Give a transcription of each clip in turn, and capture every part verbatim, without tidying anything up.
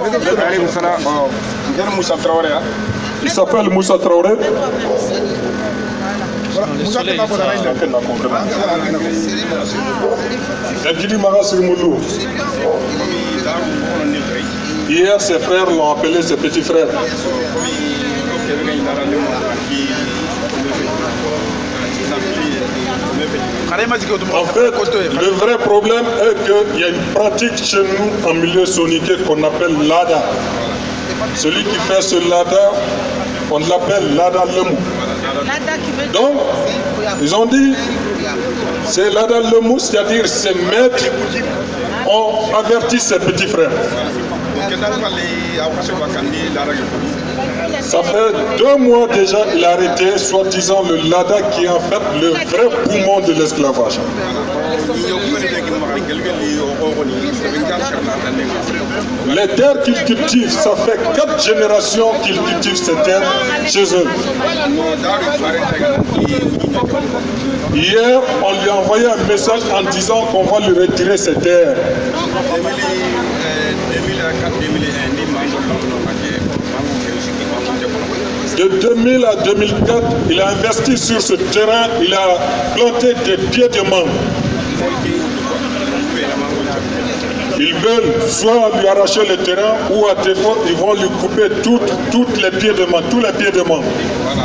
Il s'appelle Moussa Traoré. Hier, ses frères l'ont appelé ses petits frères. En fait, le vrai problème est qu'il y a une pratique chez nous en milieu soniqué qu'on appelle l'ada. Celui qui fait ce lada, on l'appelle l'ada lemou. Donc, ils ont dit, c'est l'ada lemou, c'est-à-dire ses maîtres ont averti ses petits frères. Ça fait deux mois déjà qu'il a arrêté, soi-disant, le lada qui est en fait le vrai poumon de l'esclavage. Les terres qu'ils cultivent, ça fait quatre générations qu'ils cultivent ces terres chez eux. Hier, on lui a envoyé un message en disant qu'on va lui retirer ses terres. De deux mille à deux mille quatre, il a investi sur ce terrain, il a planté des pieds de mangue. Ils veulent soit lui arracher le terrain ou à défaut, ils vont lui couper toutes, toutes les pieds de mangue, tous les pieds de mangue.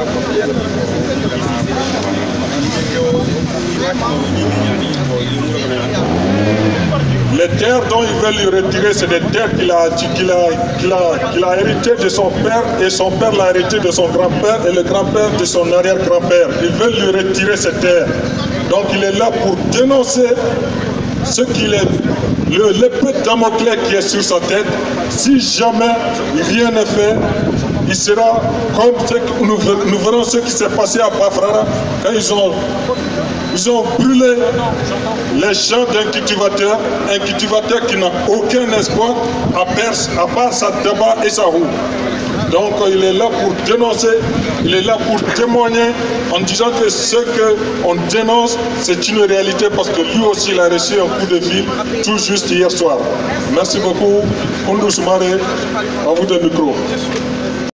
Les terres dont ils veulent lui retirer, c'est des terres qu'il a, qu'il a, qu'il a, qu'il a héritées de son père, et son père l'a hérité de son grand-père, et le grand-père de son arrière-grand-père. Ils veulent lui retirer ces terres. Donc il est là pour dénoncer ce qu'il est, le l'épée de Damoclès qui est sur sa tête. Si jamais rien n'est fait, il sera comme ce que nous, nous verrons ce qui s'est passé à Bafrara quand ils ont, ils ont brûlé les champs d'un cultivateur, un cultivateur qui n'a aucun espoir à, perce, à part sa tabac et sa roue. Donc il est là pour dénoncer, il est là pour témoigner en disant que ce qu'on dénonce, c'est une réalité parce que lui aussi il a reçu un coup de fil tout juste hier soir. Merci beaucoup. Koundou Soumaré, à vous de micro.